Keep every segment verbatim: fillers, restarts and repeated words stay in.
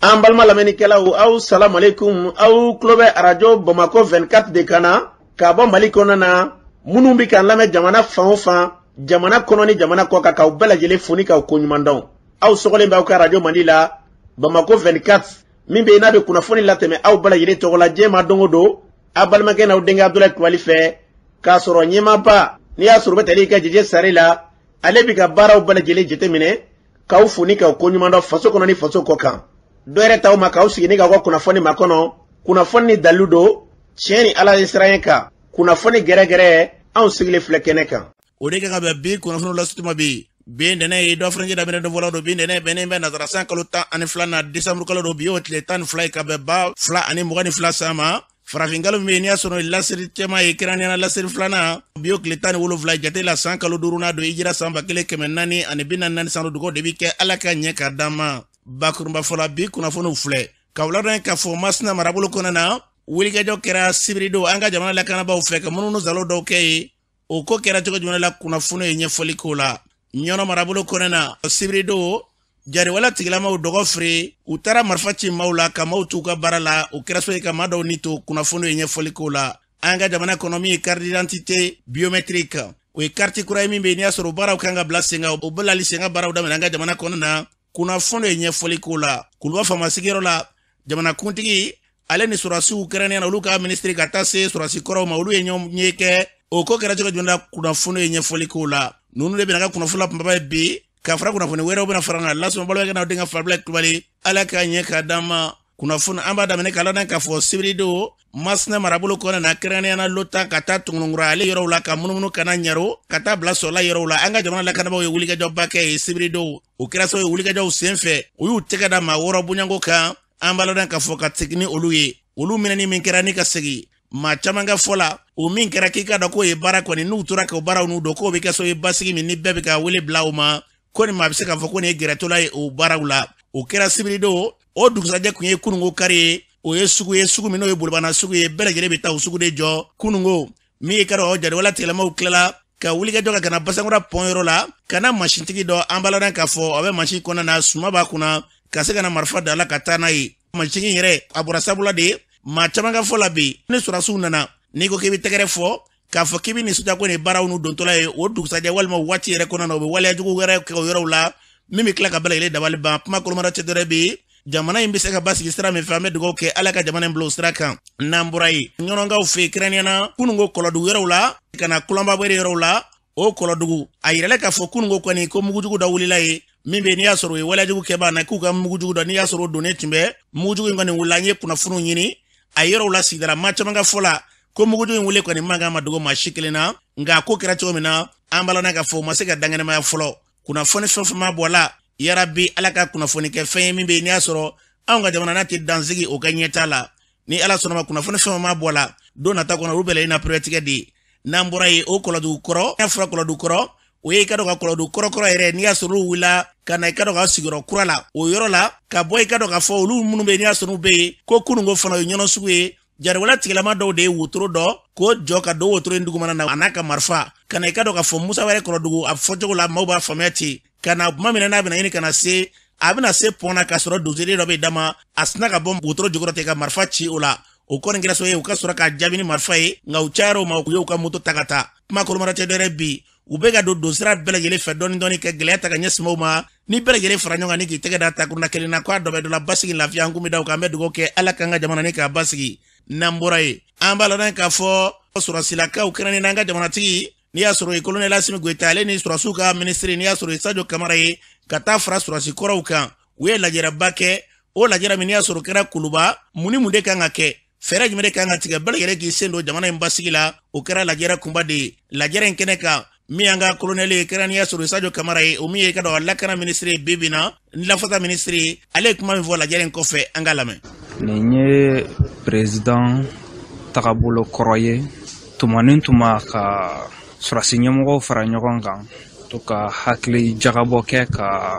An balma lamɛnnikɛlaw aw salam aleikum aw tulo bɛ arajo Bamako vingt-quatre de kan na ka bɔ Mali kɔnɔ na minnu bɛ k'an lamɛn jamana fan o fan jamana kɔnɔ ni jamana kɔ kan k'aw bɛɛ lajɛlen fo ni k'aw koɲuman dɔn. Aw sɔgɔlen b'aw ka arajo Mali la Bamako vingt-quatre min bɛ yen n'a bɛ kunnafoni latɛmɛ aw bɛɛ lajɛlen tɔgɔ la diɲɛ ma don o don a balimakɛ n'aw denkɛ Abdulaye Kulibali fɛ k'a sɔrɔ ɲɛmaaba n'i y'a sɔrɔ bɛ tali ka Jeje Sare la ale bɛ ka baaraw bɛɛ lajɛlen jateminɛ k'aw fo ni k'aw koɲuman dɔn faso kɔnɔ ni faso kɔ kan. Dɔ yɛrɛ t'aw ma k'aw sigi ni k'aw ka kunnafoni ma kɔnɔ kunnafoni ni dalilu don tiɲɛ ni Ala ye siran kan kunnafoni gɛrɛgɛrɛ anw sigilen filɛ kɛnɛ kan. O de kan ka bɛn bi kunnafoni lasutuma bi bi ntɛnɛn ye dɔ fɛnɛ daminɛ dɔ fɔlɔ don bi ntɛnɛn bɛnnen bɛ nasara san kalo tan ani fila na desanburu kalo don bi y'o tile tan ni fila ye ka bɛn ba fila ani mugan ni fila san ma. Farafinkalo min bɛ yen n'i y'a sɔrɔ lasiri cɛman ye kɛrɛnkɛrɛnnenya lasiri filanan bi y'o tile tan ni wolonwula jate la san kalo duurunan don hijira san ba kelen kɛmɛ naani ani bi naani naani san duuru de bi kɛ Ala ka ɲɛ k'a d'an ma. Bakurunba fɔla bi kunnafoniw filɛ ka wula k'a fɔ Masina marabolo kɔnɔ na wulikajɔ kɛra sibiri don an ka jamana lakanabaaw fɛ ka munumunu zalo dɔw kɛ ye o ko kɛra cogo jumɛn la kunnafoni ye ɲɛfɔli k'o la. Ɲɔnɔ marabolo kɔnɔ na sibiri don jariwala tigilamaw dɔgɔ firi u taara marifa ci maaw la ka maaw t'u ka baara la o kɛra so ye ka maa dɔw ni to kunnafoni ye ɲɛfɔli k'o la. An ka jamana kɔnɔ min ye carte d'identité biométrique o ye carte kura ye min bɛ yen n'i y'a sɔrɔ baaraw kan ka bila sen kan o bɛɛ la hali sen ka baaraw daminɛ an ka jamana kɔnɔ na kunnafoni ye ɲɛfɔli k'o la. Kuluba faama sigiyɔrɔ la jamana kuntigi ale ni sɔrɔsiw kɛrɛnkɛrɛnnen na olu ka ministre ka taa se sɔrɔsi kɔrɔw ma olu ye ɲɔgɔn ye kɛ o ko kɛra cogo jumɛn na kunnafoni ye ɲɛfɔli k'o la. Ninnu de bɛna ka kunnafoni la kumaba ye bi ka fara kunnafoni wɛrɛw bɛna fara na lasɔn balokɛ n'aw denkɛ Abdulaye Kulibali Ala ka ɲɛ k'a d'an ma. Kunnafoni an b'a daminɛ k'a ladɔn k'a fɔ sibiri don Masina marabolo kɔnɔ na kɛrɛnkɛrɛnnenya na Lota ka taa Tɔngɔnɔnkura ale yɔrɔw la ka munumunu ka na Ɲaro ka taa bila Sɔrɔla yɔrɔw la an ka jamana lakanabaaw ye wulikajɔba kɛ ye sibiri don o kɛra so ye wulikajɔw sen fɛ u y'u tɛgɛ da maa wɔɔrɔ bonyanko kan an b'a ladɔn k'a fɔ ka segin ni olu ye olu minɛni min kɛra ni ka segin maa caman ka fɔ la o min kɛra k'i ka dɔn k'o ye baara kɔni n'u tora k'o baaraw n'u dɔn k'o bɛ kɛ so ye basigi min ni bɛɛ bɛ ka wele bila o ma ko nin maa bɛ se k'a fɔ ko nin ye gɛrɛtɔla ye o baaraw la o kɛra sibiri don o dugusajɛ kun ye kununko kari ye o ye sugu ye sugu min n'o ye bolibana sugu ye bɛɛ lajɛlen bɛ taa o sugu de jɔ kununko min ye ka dɔn o jariwala tigilamaw tilala ka wulikajɔ ka kana Basankura pɔn yɔrɔ la ka na masintigi dɔ an b'a ladɔn k'a fɔ a bɛ masin kɔnɔna na suma b'a kunna ka se ka na marifa da la ka taa n'a ye masintigi yɛrɛ a bɔra sabula de maa caman ka fɔ la bi ni sɔrɔsiw nana n'i ko k'i bɛ tɛgɛrɛ fɔ k'a fɔ k'i bɛ nisɔndiya ko nin baaraw n'u dontɔla ye o dugusajɛ walima waati yɛrɛ kɔnɔna na o bɛ waleya jugu wɛrɛ kɛ o yɔrɔw la min bɛ tila ka bɛɛ lajɛlen dabali ban kuma kolomara cɛ dɔrɔn bɛ jamana in bɛ se ka basigi sira min fɛ an bɛ dugawu kɛ Ala ka jamana in bila o sira kan n'an bɔra yen ɲɔnɔnkaw fɛ kɛrɛnkɛrɛnnenya na kununko kɔlɔdugu yɔrɔw la ka na kulanbabere yɔrɔw la o kɔlɔdugu a yirala k'a fɔ kununko kɔni ko mugujugu dɔ wulila ye min bɛ n'i y'a sɔrɔ o ye waleyajugu kɛbaa na k'u ka mugujugu dɔ n'i y'a sɔrɔ o donnen tun bɛ mugujugu in kɔni wulila an ye kunnafoniw ɲini a yɔrɔw la sigidara maa caman ka fɔ la ko mugujugu in wele kɔni man kan ma dogo maa si kelen na nka a ko kɛra cogo min na an b'a ladɔn k'a fɔ o ma se ka dangɛnɛmaya fɔlɔ kunnafoni fɛn fɛn ma bɔ a la yarabi Ala ka kunnafoni kɛ fɛn ye min bɛ n'i y'a sɔrɔ anw ka jamana n'a tɛ dansigi o ka ɲɛta la ni Ala sɔnna ma kunnafoni fɛn ma bɔ a la don nata kɔnɔ olu bɛɛ la i na priorité de n'an bɔra yen o kɔlɔdugu kɔrɔ n'a fɔra kɔlɔdugu kɔrɔ o ye i ka dɔn ka kɔlɔdugu kɔrɔkɔrɔ yɛrɛ n'i y'a sɔrɔ olu wulila ka na i ka dɔn ka sigiyɔrɔ kura la o yɔrɔ la ka bɔ i ka dɔn ka fɔ olu minnu bɛ yen n'i y'a sɔrɔ u bɛ yen ko kununko fana o ye ɲɔnɔ sugu ye jariwala tigilama dɔw de ye wotoro dɔ k'o jɔ ka don wotoro in dugumana na a n'a ka marifa ka na i ka dɔn ka fɔ Musa wɛrɛ kɔlɔdugu a fɔcogo la maaw b'a faamuya ten ka na tuma min na n'a bɛna ɲini ka na se a bɛna se pɔn na k'a sɔrɔ dosiri dɔ bɛ d'a ma a sina ka bɔ wotoro jukɔrɔ ten ka marifa ci o la o kɔni kɛra so ye u ka sɔrɔ k'a jaabi ni marifa ye nka u cayara o ma u y'u ka moto ta ka taa kuma kolomara cɛ dɔ yɛrɛ bi u bɛ ka don dosira bɛɛ lajɛlen fɛ dɔɔni dɔɔni ka gɛlɛya ta ka ɲɛsin o ma ni bɛɛ lajɛlen fara ɲɔgɔn kan ni k'i tɛgɛ da takuruna kelen na k'a dɔ bɛ dɔ la basigi lafiya an kun bɛ da o kan an bɛ dugawu kɛ Ala k'an ka jamana ni k'a basigi n'an bɔra yen an b'a ladɔn k'a fɔ sɔrɔsilakaw kɛrɛnkɛrɛnnen an ka jamanatigi n'i y'a sɔrɔ ye colonel Asimi Goyita ale ni sɔrɔsiw ka ministre n'i y'a sɔrɔ ye Sadio Kamara ye ka taa fara sɔrɔsi kɔrɔw kan u ye lajɛraba kɛ o lajɛra min n'i y'a sɔrɔ kɛra Kuluba mun ni mun de kan ka kɛ fɛɛrɛ jumɛn de kan ka tigɛ bɛɛ lajɛlen k'i sen don jamana in basigi la o kɛra lajɛra kunba de ye lajɛra in kɛnɛ kan min y'an ka colonel ye kɛra n'i y'a sɔrɔ Sadio Kamara ye o min ye ka dɔn lakana ministre ye bi bi na lafata ministre ye ale ye kuma min fɔ lajɛra in kɔfɛ an ka lamɛn. Nin ye président tagabolo kɔrɔ ye tuma ni tuma ka sɔrɔsi ɲɛmɔgɔw fara ɲɔgɔn kan to ka hakili jagabɔ kɛ ka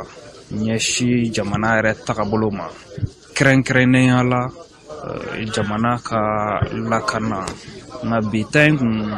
ɲɛsi jamana yɛrɛ tagabolo ma kɛrɛnkɛrɛnnenya la jamana ka lakana nka bi ta in kun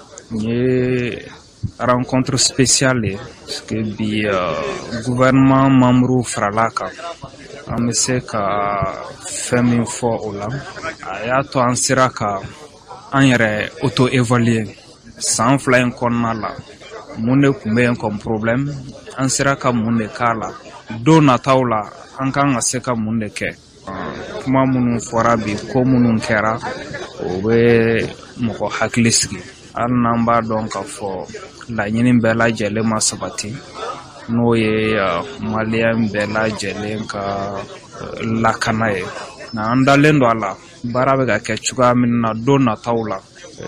ye rencontre spéciale parce que bi uh, gouvernement membre farala kan an bɛ se ka fɛn min fɔ o la a y'a to an sera ka an yɛrɛ auto évaluer san fila in kɔnɔna la mun de tun bɛ yen comme problème an sera ka mun de k'a la don nataw la an kan ka se ka mun de kɛ kuma minnu fɔra bi ko minnu kɛra o bɛ mɔgɔ hakili sigi hali n'an b'a dɔn k'a fɔ laɲini bɛɛ lajɛlen ma sabati n'o ye maliyɛn bɛɛ lajɛlen ka lakana ye na an dalen don a la baara bɛ ka kɛ cogoya min na don nataw la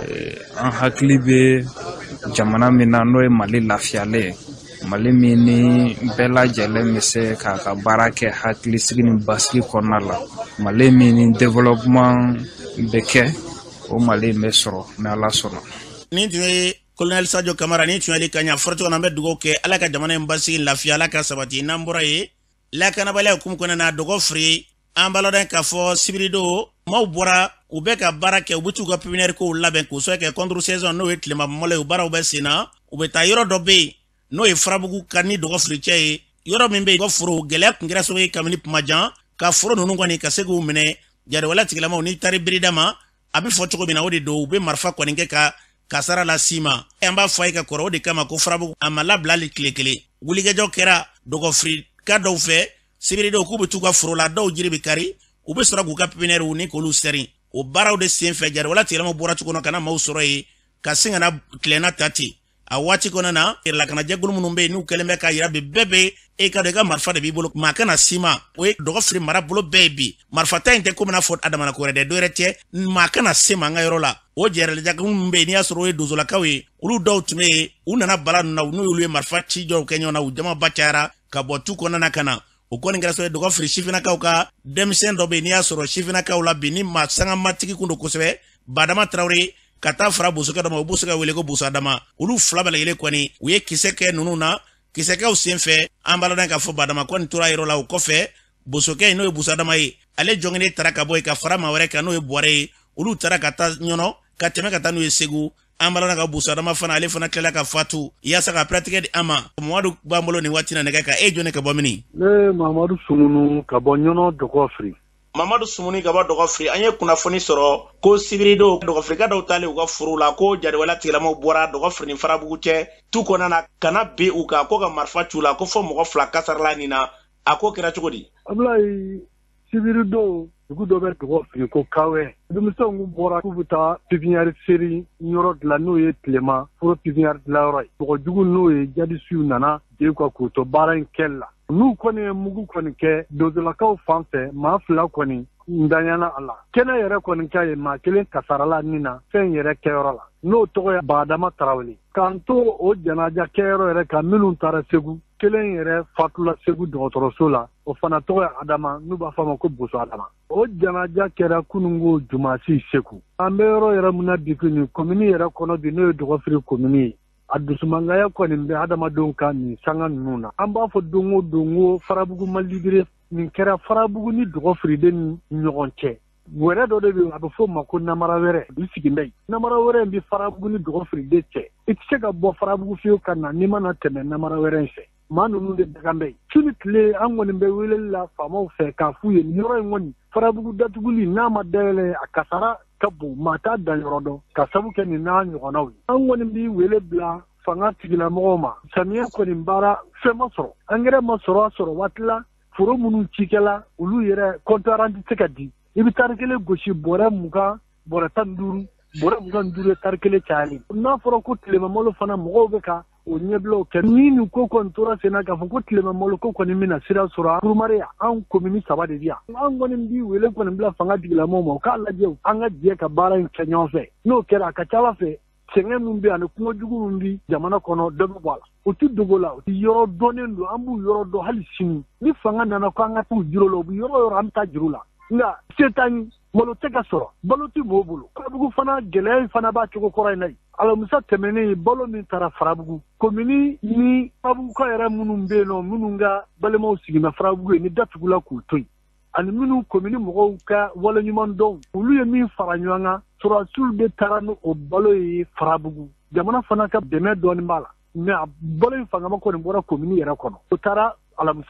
an hakili bɛ jamana min na n'o ye Mali lafiyalen ye Mali min ni bɛɛ lajɛlen bɛ se k'a ka baara kɛ hakili sigi ni basigi kɔnɔna la Mali min ni développement bɛ kɛ o Mali bɛ sɔrɔ ni Ala sɔnna. Ni tun ye Colonel Sadio Kamara ni tun ye ka ɲa fɔcogo na an bɛ dugawu kɛ Ala ka jamana in basigi lafiya Ala ka sabati n'an bɔra ye lakanabaliya hukumu kɔnɔna na dɔgɔ firi an balɔden k'a fɔ sibirido maaw bɔra u bɛ ka baara kɛ u bɛ t'u ka pépinière kow labɛn k'u sɔrɔ kɛ contre saison n'o ye tilema mɔlɛ u baaraw bɛ sen na u bɛ taa yɔrɔ dɔ bɛ yen n'o ye farabugu ka ni dɔgɔ firi cɛ ye yɔrɔ min bɛ yen foro gɛlɛya tun kɛra sababu ye kabini kuma jan ka foro ninnu kɔni ka se k'u minɛ jadewala tigilamaw ni taari birida ma a bɛ fɔ cogo min na o de don u bɛ marifa kɔni kɛ ka kasara la s'i ma an b'a fɔ a ye ka kɔrɔ o de kama ko farabugu a ma labila hali tile kelen wulikɛjɔ kɛra dɔgɔ firi ka dɔw fɛ sibiridenw k'u bɛ t'u ka foro la dɔw jiri bɛ kari u bɛ sɔrɔ k'u ka pépinière ni k'olu sɛri o baaraw de sen fɛ jadewala tigilamaw bɔra cogo kɔnɔ ka na maaw sɔrɔ yen ka sin ka na tilenna ta ten a waati kɔnɔna na lakanajɛkulu minnu bɛ yen n'u kɛlen bɛ k'a yira bi bɛɛ bɛ e ka dɔn i ka marifa de b'i bolo maa kana s'i ma o ye dɔgɔ firi mara bolo bɛɛ ye bi marifa ta in tɛ komi n'a fɔ adamana ko wɛrɛ dɛ dɔwɛrɛ tɛ maa kana se ma an ka yɔrɔ la o jɛrɛlɛjakulu minnu bɛ yen n'i y'a sɔrɔ o ye donsolakaw ye olu dɔw tun bɛ yen u nana bala ninnu na n'u y'olu ye marifa ci jɔw kɛ ɲɔgɔn na u jama ba cayara ka bɔ tu kɔnɔna ka na o kɔni kɛra sababu ye dɔgɔ firi sifinnakaw ka denmisɛn dɔ bɛ yen n'i y'a sɔrɔ sifinnakaw la bi ni maa sanga matigi kun don kosɛbɛ Badama Traoré ka taa fara bosokɛ dɔ ma o bɛ se ka wele ko Boso Adama olu fila bɛɛ lajɛlen kɔni u ye kisɛ kɛ ninnu na kisɛkɛw senfɛ an balɔden k'a fɔ Badama kɔni tora yɔrɔ la o kɔfɛ bosokɛ n'o ye Boso Adama ye ale jɔngɛnen taara ka bɔ yen ka fara maa wɛrɛ kan n'o ye Bɔrɛ ye olu taara ka taa ɲɔnɔ ka tɛmɛ ka taa n'u ye Segu an balɔden ka Boso Adama fana ale fana tilala ka fatu yaasa ka pratigɛ di an ma Mamadu b'an bolo nin waati na nɛgɛ kan e jɔnnen ka bɔ mini ne Mamadu Sumunu ka bɔ ɲɔnɔ dɔgɔ firi Mamadu Sumuni ka bɔ dɔgɔ firi an ye kunnafoni sɔrɔ ko sibirido dɔgɔ firika dɔw taalen u ka foro la ko jadewala tigilamaw bɔra dɔgɔ firi ni farabugu cɛ tu kɔnɔna na kana bin u kan ko ka marifa c'u la ko fɔ mɔgɔ fila kasarala nin na a ko kɛra cogo di Abulayi sibirido dugu dɔ bɛ dɔgɔ firi ko Kawɛ denmisɛnw bɔra k'u bɛ taa pépinière seri yɔrɔ dilan n'o ye tilema foro pépinière dilanyɔrɔ ye mɔgɔ jugu n'o ye jadisiw nana jeli ka k'u to baara in kɛli la n'u kɔni ye mugu kɔni kɛ donsolakaw fan fɛ maa fila kɔni ndanyana a la kɛnɛ yɛrɛ kɔni k'a ye maa kelen kasarala nin na fɛn yɛrɛ kɛyɔrɔ la n'o tɔgɔ ye Badama Traoré k'an to o janaja kɛyɔrɔ yɛrɛ kan minnu taara Segu kelen yɛrɛ fatula Segu dɔgɔtɔrɔso la o fana tɔgɔ ye Adama n'u b'a fɔ a ma ko Boso Adama o janaja kɛra kunungo Jumasi Segu an bɛ yɔrɔ yɛrɛ mun na bi nin komini yɛrɛ kɔnɔ bi n'o ye dɔgɔ firi komini ye a dusumangaya kɔni bɛ adamadenw ka nin sanga ninnu na an b'a fɔ don o don ko farabugu ma libere nin kɛra farabugu ni dɔgɔ firiden ni ɲɔgɔn cɛ wɛrɛ dɔ de bɛ a bɛ fɔ o ma ko namara wɛrɛ bi sigi bɛ yen namara wɛrɛ in bɛ farabugu ni dɔgɔ firiden cɛ i tɛ se ka bɔ farabugu fiyewu ka na n'i mana tɛmɛ namara wɛrɛ in fɛ maa ninnu de dagan bɛ yen sini tile an kɔni bɛ weleli la faamaw fɛ k'a f'u ye nin yɔrɔ in kɔni farabugu datuguli n'a ma dayɛlɛ a kasara ka bon maa t'a dan yɔrɔ dɔn ka sabu kɛ nin n'a ɲɔgɔnnaw ye an kɔni bɛ wele bila fanga tigilamɔgɔw ma samiyɛ kɔni baara fɛn ma sɔrɔ angɛrɛ ma sɔrɔ a sɔrɔ waati la foro minnu cikɛla olu yɛrɛ kɔntaran tɛ se ka di i bɛ tari kelen gosi bɔrɛ mugan bɔrɛ tan ni duuru bɔrɛ mugan ni duuru ye tari kelen cayali n'a fɔra ko tilemamalo fana mɔgɔw bɛ ka o ɲɛbilaw kɛ ni nin ko kɔni tora sen na k'a fɔ ko tilemamalo ko kɔni bɛna sira sɔrɔ kurumare yan an komini saba de bi yan an kɔni bi wele kɔni bila fanga tigilamɔgɔw ma u k'a lajɛ an ka jɛ ka baara in kɛ ɲɔgɔn fɛ n'o kɛra a ka ca ala fɛ sɛgɛn min bɛ ani kungojugu min bɛ jamana kɔnɔ dɔ bɛ bɔ a la o tɛ dogo la o tɛ yɔrɔ dɔnnen don an b'u yɔrɔ dɔn hali sini ni fanga nana ko an ka t'u juru la u bɛ yɔrɔ yɔrɔ an bɛ taa juru la nka se t'an ye malo tɛ ka sɔrɔ balo tɛ mɔgɔw bolo farabugu fana gɛlɛya in fana b'a cogo kɔrɔ in na yen alamisa tɛmɛnen balo min taara farabugu komini ni farabuguka yɛrɛ minnu bɛ yen nɔ minnu ka balimaw sigina farabugu ye ni datugula k'u to yen ani minnu komini mɔgɔw ka waleɲuman dɔn olu ye min fara ɲɔgɔn kan sɔrɔdasiw de taara ni o balo ye farabugu jamana fana ka dɛmɛ dɔɔnin b'a la mɛ a balo in fangama kɔni bɔra komini yɛrɛ kɔnɔ o taara alamisa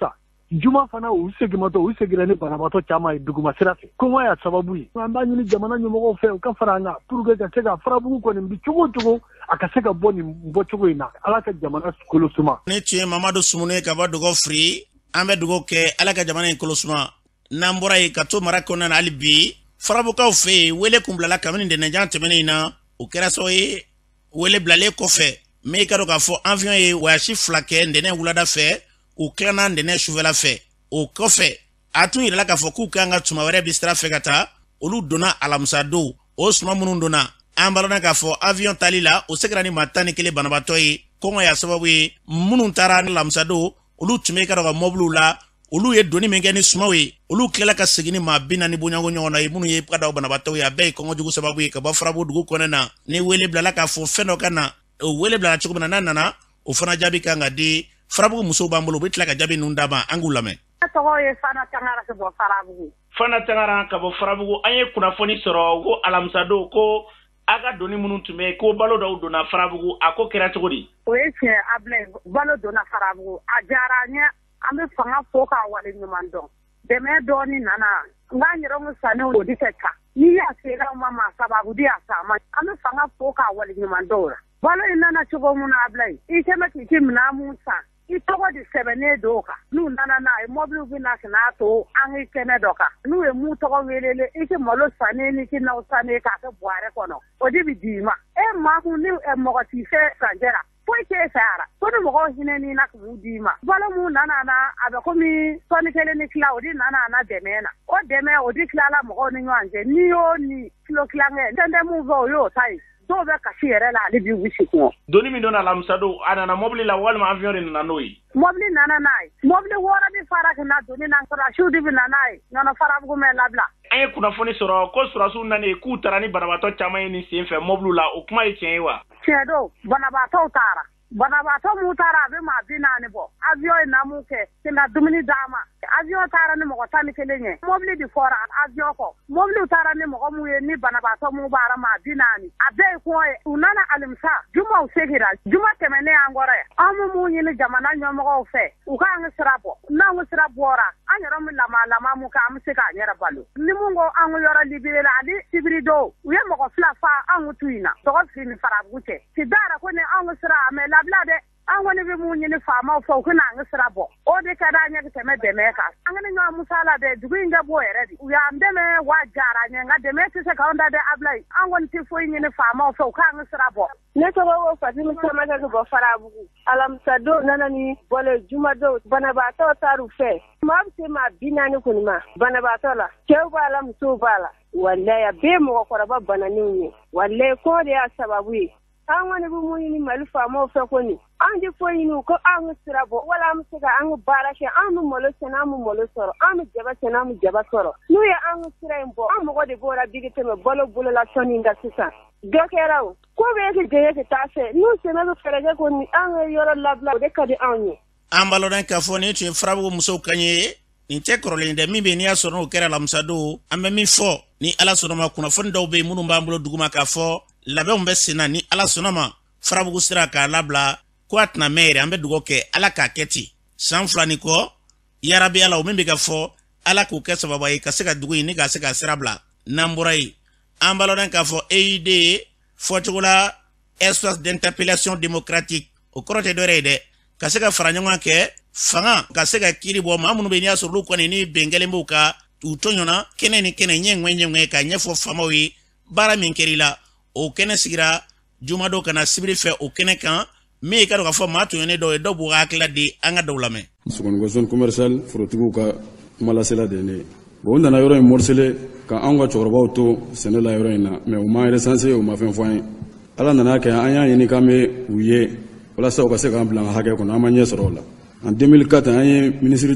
juma fana u segimato u segira ni banabato chama duguma sirafe ko ya sababu yi amba ni jamana nyumo fe ka faranga pour que ka sega farabu ko ni bichugo chugo akasega boni mbochugo ina alaka jamana kolosuma ne tie Mamadou Sumune ka ba dugo free ambe dugo ke alaka jamana kolosuma nambora yi ka to marako na alibi farabu ka fe wele kumblala kamini de njan temene ina o kera so yi wele blale ko fe me ka do ka fo avion yi wa shi flake ndene wulada fe o klana ndene chuvela fe o kofe atu ila ka fo ku kanga tuma were bistra fe kata olu dona alamsado o suma munun dona ambalona ka fo avion talila o segrani matani kele banabato yi kongo ya sababu yi munun tara lamsado olu tume ka do ka moblu la olu ye doni mengeni sumawe olu klela ka segini ma bina ni bunyango nyona yi munu ye kada banabato yi abe kongo jugu sababu yi ka ba farabu dugu konena ni wele blala ka fo feno kana o wele blala chukuna nana o fana jabi kanga di farabu muso bambolo bitla ka jabi nundama angulame togo ye fana tangara ke bo farabu fana tangara ka bo farabu anye kuna foni soro go alamsado ko aga doni munu tume ko balo do dona farabu ako kera togodi o eche able balo dona farabu ajaranya ambe fanga foka wale nyumando deme doni nana nganyiro musane o dikeka ni ya sera mama sababu dia sama ambe fanga foka wale nyumando balo inana chugo muna able ikema kikimna musa itogo di sebene doka nu nana na e mobile bina kana to angi kene doka nu e mu togo welele ike molo sane ni ki na usane ka ke boare kono o di bidima e ma hu ni e mo ti fe kanjera po ke sara to no mo hine ni na ku dima balo mu nana na abe ko mi sone kele ni cloud nana na demena o deme o di klala mo ni nwanje ni o ni kilo klange tende mu zo yo tai do be ka fiere la libi wishi ko doni mi dona lamsado ana na mobile la wal ma avion ni na noyi mobile nana nai mobile wora bi fara kana doni na sura shudi bi nanai nana fara bu me labla anye kuna foni soro ko sura su nane ku tarani banabato chama ni sinfe mobile la o kuma ichenwa chedo banabato tara banabato mutara be ma binani bo avion na muke kina dumini dama avion tara ni mo tani kelenye mobile di fora avion ko mobile tara ni mo mu ni banabato mu bara ma binani abe ko unana alimsa juma usegira juma temene angore amu mu ni jamana nyomo fe uka ngisrabo na ngisrabora anyara mu lama lama mu ka amsika anyara balo ni mungo angu yora libira ali tibrido uye mo ko flafa angu tuina to ko fini farabute tidara ko ne angu sra me lablade angone be munyi ni fama fo kuna ngisra bo o de kada nya ke me de me ka angane nyo musala de dugu inga bo eredi u ya ndeme wa jara nya nga de me se ka onda de ablai angone ti fo yin ni fama fo ka ngisra bo ne to wo fatimi sama ga bo farabu alam sado nanani wala juma do bana ba to taru fe ma se ma binani kunma bana ba to la ke ba lam so bala wallahi be mo ko raba bana ni wallahi ko de ya sababu an wani bu mu ni malfa mo fe ko ni an di fo yinu ko an sira bo wala mu siga an bara ke an mu molo sena mu molo soro an mu jaba sena mu jaba soro nu ya an sira mbo an mo ko de bora digite me bolo bolo la soni nda sisa dokeraw ko be ke je ke tase nu sena do ferege ko ni an yoro labla de kadi an ni an balo dan ka fo ni tu frabu muso kanye ni te korole de mi be ni aso no kera lamsado an be mi fo ni ala so no ma kuna fo ndo be munu mbambulo duguma ka fo labe umbe sina ni ala sonama farabu sira ka labla kwat na mere ambe dugo ke ala ka keti sanflani ko yarabi ala umbe ka fo ala ku kesa baba yi kaseka dugo ni ka seka sirabla namburai ambalo dan ka fo E I D fo chula espace d'interpellation démocratique o korote dore de kaseka faranyonga ke fanga kaseka kiri bo mamunu be ni asuru ko ni bengele mbuka utonyona keneni kenenye ngwenye ngwe ka nyefo famawi bara minkerila o kene sigira juma do kana sibiri fe o kene kan me ka do ka fo ma to ne do e do bu akla di anga dawlame sukon go zone commercial frotigu ka mala sela de ne bo ndana yoro en morsele ka anga chorba to senela yoro ina me o ma resanse o ma fen foin ala nana ka anya yini ka me uye wala sa o ka se ka blan ha ke ko na manye sorola en deux mille quatre anya ministre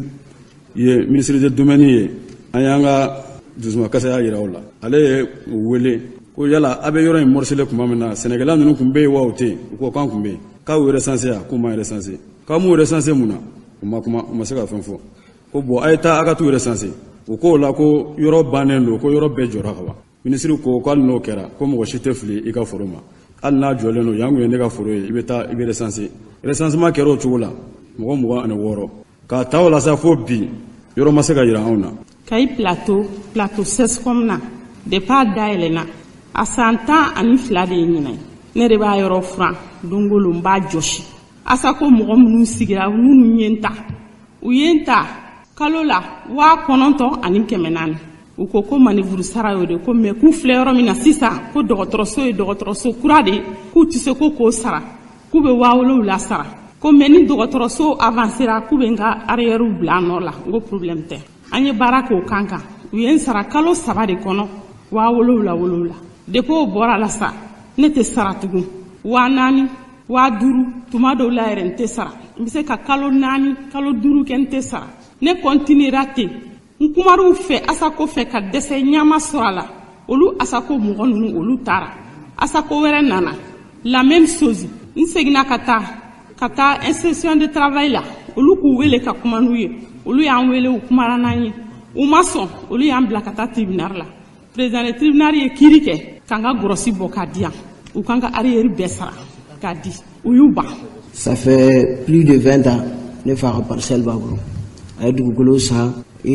ye ministre de domaine ye anya nga duzuma kasa ya yira wala ale wele ko yala abe yoro en morsele kuma mena Sénégal nunu kumbe wa ote ko kan kumbe ka wo recense ya kuma recense ka mu recense muna kuma kuma masaka fenfo ko bo ayta aka tu recense ko la ko yoro banen lo ko yoro be jora kawa ministre ko ko no kera ko mo shite fli i ka foroma al na jole no yangu ne ka foro e ibeta ibe recense recense ma kero chula mo mo ana woro k'a ta o la sa fo bi yɔrɔ ma se ka yira anw na. Kayi plateau plateau sescom na depuis a dayɛlɛna a san tan ani fila de ye ɲinan ye ne de b'a yɔrɔ furan don o don n b'a jɔsi asako mɔgɔ minnu sigira minnu ye n ta u ye n ta kalo la waa kɔnɔntɔn ani kɛmɛ naani u ko ko manivuru sara y'o de ko mɛ k'u filɛ yɔrɔ min na sisan ko dɔgɔtɔrɔso ye dɔgɔtɔrɔso kura de k'u tɛ se ko k'o sara k'u bɛ waa wolonwula sara ko mɛ ni dɔgɔtɔrɔso avancera k'u bɛ n ka arrière bila a nɔ la n ko problème tɛ an ye baara k'o kan kan u ye n sara kalo saba de kɔnɔ waa wolonwula wolonwula depuis o bɔra la sa ne tɛ sara tugun waa naani waa duuru tuma dɔw la yɛrɛ n tɛ sara n bɛ se ka kalo naani kalo duuru kɛ n tɛ sara ne continuera ten n kumar'u fɛ asako fɛ ka dɛsɛ ɲama sɔrɔ a la olu asako mɔgɔ ninnu olu taara asako wɛrɛ nana la même chose n seginna ka taa ka taa inspection de travail la olu k'u wele ka kuma n'u ye olu y'an wele u kumara n'an ye u ma sɔn olu y'an bila ka taa tribunal la président de tribunal ye kiiri kɛ k'an ka gɔrɔsi bɔ k'a di yan u k'an ka arrière bɛɛ sara k'a di u y'u ban. Ça fait plus de vingt ans ne fa ka parcelle b'a bolo a ye dugukolo san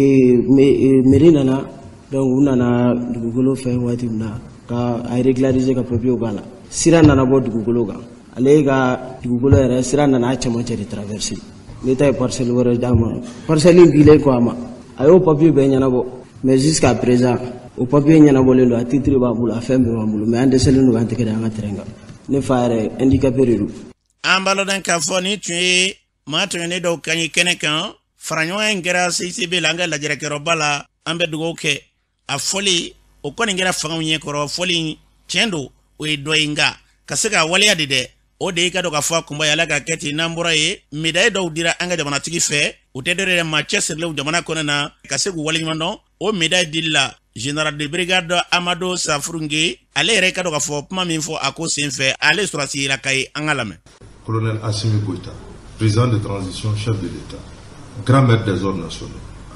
mairie nana donc u nana dugukolo fɛ waati min na ka a régulariser ka papier b'a la sira nana bɔ dugukolo kan ale ka dugukolo yɛrɛ sira nana a cɛmancɛ de traverser ne ta ye parcelle wɛrɛ d'a ma parcelle in dilen ko a ma a y'o papier bɛɛ ɲɛnabɔ mais jusqu'à présent o papier ɲɛnabɔlen don a titre b'a bolo a fɛn bɛɛ b'a bolo mais an dɛsɛlen don k'an tɛgɛ da an ka terrain kan ne fa yɛrɛ handicapé de don. an baloden k'a fɔ ni tun ye maa tɛmɛnen dɔw kan ye kɛnɛ kan faraɲɔgɔn in kɛra C I C B la an ka lajɛrɛkɛyɔrɔba la an bɛ dugawu kɛ a fɔli o kɔni kɛra fangaw ɲɛkɔrɔ fɔli tiɲɛ don o ye dɔ ye nka ka se ka waleya de dɛ o de y'i ka dɔ ka fɔ a kunba ye ala ka kɛ ten n'an bɔra ye médaille dɔw dira an ka jamanatigi fɛ u tɛ dɔ yɛrɛ maa cɛsirilenw jamana kɔnɔ na ka se k'u waleɲuman dɔn o médaille dili la général de brigade Amado Safurunge ale yɛrɛ ka dɔ ka fɔ kuma min fɔ a ko sen fɛ ale sɔrɔsi yira ka ye an ka lamɛn. Colonel Assimi Goïta, président de transition, chef de l'État, grand maître des ordres nationaux.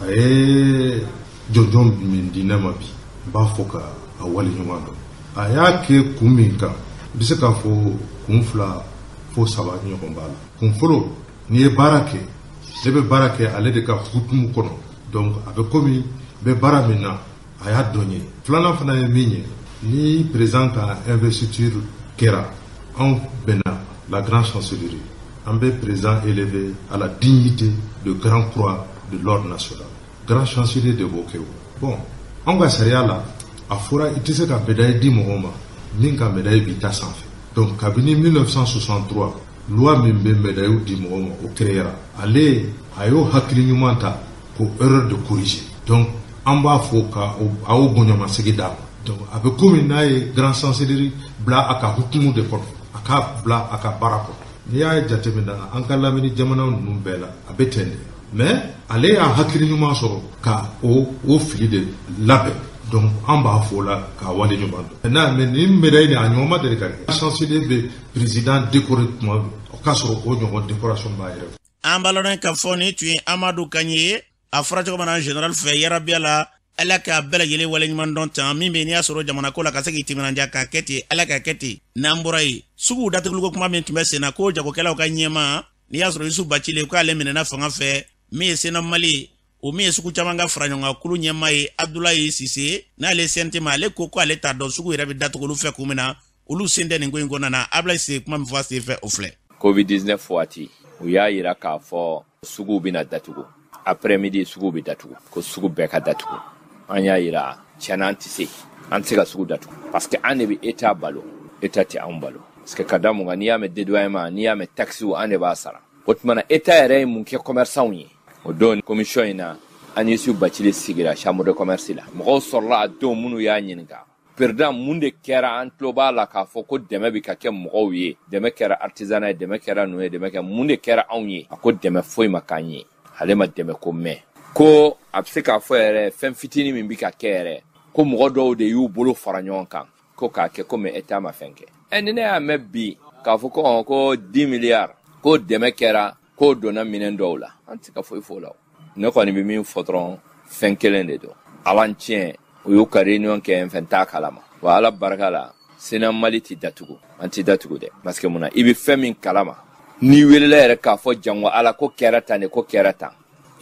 Aye Jojo Mindina Mabi, Bafoka, a wali nyumando. Aya ke kuminka, bise ka fo kumfla fo saba nyokombala. Kumfolo ni barake, lebe barake ale de ka hutumu kono. Donc avec komi be baramina aya donye. Flana fana minye ni présente à investiture kera en Bena, la grande chancellerie. En bé présent élevé à la dignité de grand croix de l'ordre national. Grand chancelier de Bokeo. Bon, on va se là, à Fora, il était qu'à médaille di Mohoma, n'inka médaille vita sans fait. Donc, cabinet mille neuf cent soixante-trois, loi mimbe médaille di Mohoma au créera. Allez, ayo haklignumanta pour erreur de corriger. Donc, en bas, foka, à au bonyama segida. Donc, avec comme une grand chancellerie, bla aka hutumu de porte, aka bla aka barako. Ni ya jatemina an ka lamini jamana nunu bɛɛ la a bɛ ten de mais ale y'a hakili ɲuman sɔrɔ ka o o fili de labɛn donc an b'a fɔ la k'a wale ɲuman dɔn maintenant mais ni médaille ni a ɲɔgɔn ma deli ka kɛ chancelier bɛ président décoré tuma min o k'a sɔrɔ o ɲɔgɔn décoration b'a yɛrɛ fɛ. an balolen ka fɔ ni tun ye Amadu Kaɲe ye a fɔra cogo min na général fɛ yarabiya la ala ka bɛɛ lajɛlen waleɲuman dɔn tan min bɛ n'i y'a sɔrɔ jamana ko la ka se k'i timinanja k'a kɛ ten ala ka kɛ ten n'an bɔra yen suguw datuguliko kuma min tun bɛ sen na ko jagokɛlaw ka ɲɛma n'i y'a sɔrɔ Yusu Bacile k'ale minɛna fanga fɛ min ye Sena Mali o min ye sugu caman ka fara ɲɔgɔn kan kulu ɲɛma ye Abdoulaye Cissé n'ale C N T ma ale ko ko ale t'a dɔn sugu yɛrɛ bɛ datugu olu fɛ kun min na olu sen tɛ nin ko in kɔnɔna na Abdoulaye Cissé kuma min fɔ a sen fɛ o filɛ. covid dix-neuf waati u y'a yira k'a fɔ suguw bɛna datugu après midi suguw bɛ datugu ko sugu bɛɛ ka datugu. An y'a yira tiɲɛna an tɛ se an tɛ se ka sugu datugu parce que an de bɛ état balo état tɛ anw balo parce que ka da mun kan n'i y'a mɛn dédoyement n'i y'a mɛn taxiw an de b'a sara o tuma na état yɛrɛ ye mun kɛ commerçants ye o don commission in na an Yusu Bacile sigira chambre de commerce la mɔgɔw sɔrɔla a don minnu y'a ɲininka président mun de kɛra an tulo b'a la k'a fɔ ko dɛmɛ bɛ ka kɛ mɔgɔw ye dɛmɛ kɛra artisanat ye dɛmɛ kɛra ninnu ye dɛmɛ kɛ mun de kɛra anw ye a ko dɛmɛ foyi ma k'an ye ale ma dɛmɛ ko mɛn ko a bɛ se k'a fɔ yɛrɛ fɛn fitinin min bɛ ka kɛ yɛrɛ ko mɔgɔ dɔw de y'u bolo fara ɲɔgɔn kan ko k'a kɛ komi état ma fɛn kɛ ɛ ni ne y'a mɛn bi k'a fɔ ko ko dix milliards ko dɛmɛ kɛra k'o donna minɛn dɔw la an tɛ se ka foyi fɔ o la ne kɔni bɛ min fɔ dɔrɔn fɛn kelen de don ala n tiɲɛ o y'u ka réunion kɛ n fɛn t'a kalama wa ala barika la Sena Mali tɛ datugu an tɛ datugu dɛ parce que mun na i bɛ fɛn min kalama n'i welela yɛrɛ k'a fɔ jango ala ko kɛra tan de ko kɛra tan